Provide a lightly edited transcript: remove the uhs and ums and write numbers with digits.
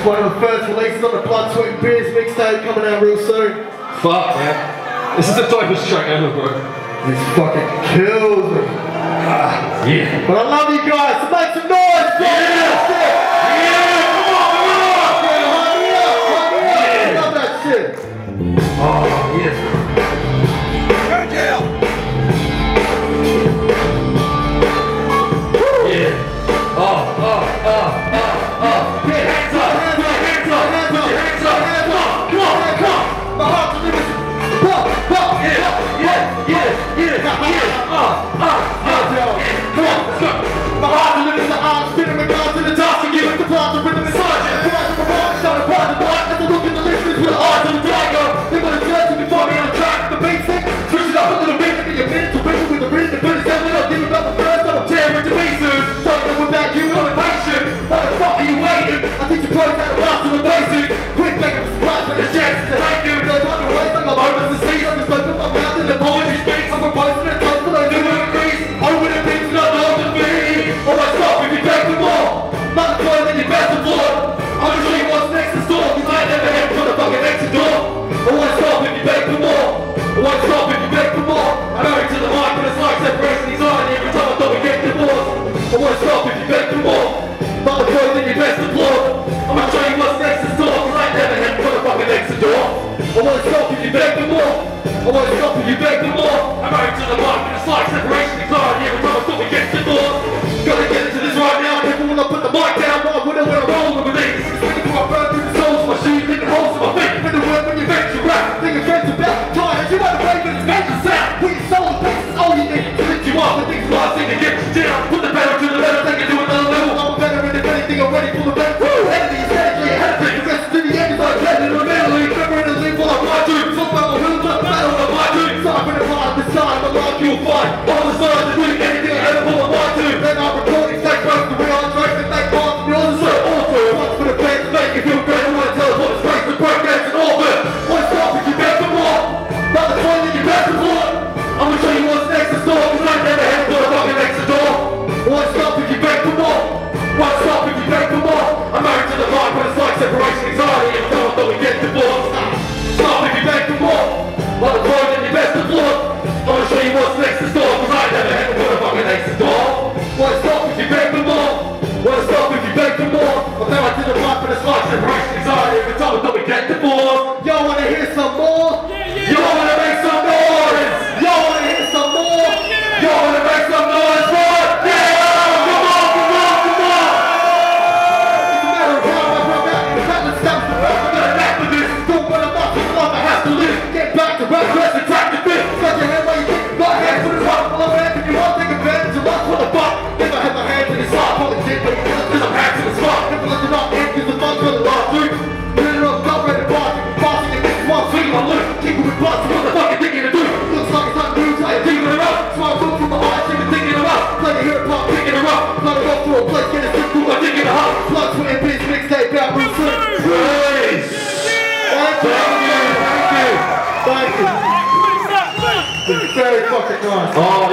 One of the first releases on the Blood, Sweat and Beers mixtape coming out real soon. Fuck, man. This is the dopest track ever, bro. This fucking kills me. Yeah. But I love you guys, so make some noise, bro! Yeah! I love that shit. Oh, yes. Go jail! Yeah. Oh. Get hands up! Put your hands up! Put your hands up! Come on! My heart's a living. Yeah. Come on, let's go. My heart's a living, the arms spinning with guns in the dust and giving the plot to rhythm and sergeant. Come on, from the bar, shot apart the block, as I look at the listeners with the eyes of the tiger. They're gonna judge me before me on the track. The beat sick, switch it up a little bit, give me a minute to whistle with the rhythm and put it down. I'll give it up the first, I'm tearing to pieces. Talking without you on the patient. Why the fuck are you waiting? I think you probably got a lost to the basic. Quick, make a splash like a chance to thank you. They're talking away like I'm over the sea. I'm just like my mouth in the poetry speaks. I'm proposing a toast, but I do it agrees. Over the things not know to be. Always stop if you beg for more. Not the boy, then you best of Lord. I'm gonna show you what's next in store. Cause I ain't never had for the fucking exit door. I won't stop if you beg for more. I won't stop if you beg for more. I'm married to the mic, but it's like separation anxiety every time I thought we get divorced. I won't stop if you beg for more. Not the boy, then you best of Lord. I'm gonna show you what's next in store. Cause I ain't never had for the fucking exit door. I won't stop if you beg for more. I won't stop if you beg for more. I'm married to the mic, but it's like separation anxiety every time I thought we get divorced. Gotta get into this right now. People wanna put the mic down, but I wouldn't when I'm rolling with it. It's when I burn through the soles of my shoes, thinking holes in my feet. When the word when you make your rap, thinking friends about time. You know the way that it's made you sound. Put your soul in place, it's all you need to lift you up. The things the last thing to get you down. Put the pedal to the metal, take it to another level. I'm a veteran if anything, I'm ready for the battle. Woo! Enemy is medically ahead of me. The rest to the end is like head in the middle. Remember in the league while I fly through. Talk about my will, talk battle, I'm my dude. Sorry for the part of this time, but like you'll find. All the signs are doing anything I ever pull on my dude. Then I'm recording, take both the real and trace and take part. You're so awful. Once for the fans to make you feel great. I wanna tell us what it's great to break dance and orbit. What's up if you beg for more? Not the point that you beg for more. I'm gonna show you what's next in store. Cause I ain't never had for the fucking next door. What's up if you beg for more? What's up if you beg for more? I'm married to the mic, but it's like separation anxiety every time I thought we get divorced. Stop if you beg for more. Like the point that you best of Lord. I'm gonna show you what's next in store. Cause I ain't never had for the fucking next door. What's up if you beg for more? What's up if you beg for more? I'm married to the mic, but it's like separation anxiety every time I thought we get divorced. Y'all wanna hear some more? Y'all wanna make some noise? Y'all wanna hear some more? Y'all wanna make some noise, right? Yeah! Come on! It's a matter of how I run out in the battle stops the rest. I'm gonna act for this. Don't wanna watch this life, I have to live. Get back to back, press and track the fit. Got your hand while you kick, got hands for the rock. Well, I'm rapping you up, take advantage of us for the buck. If I had my hands in the slot, probably did, but cause I'm hacks in the spot. Never let you not end, cause the fun's for the last dude. Minute of top, ready to boss. Bossing and this one, swinging my loot. Keep it with bust, what the fuck you thinking to do? Looks like it's not news, how you thinking it up. Smart foot from the heart, she been thinking it up. Play the hip hop, picking her up. Let her go through a place, get it through, through my dick in the hop. Blood, Sweat and Beers mixtape, out real soon. Praise! Thank you! Thank you! Thank you! It's very fucking nice.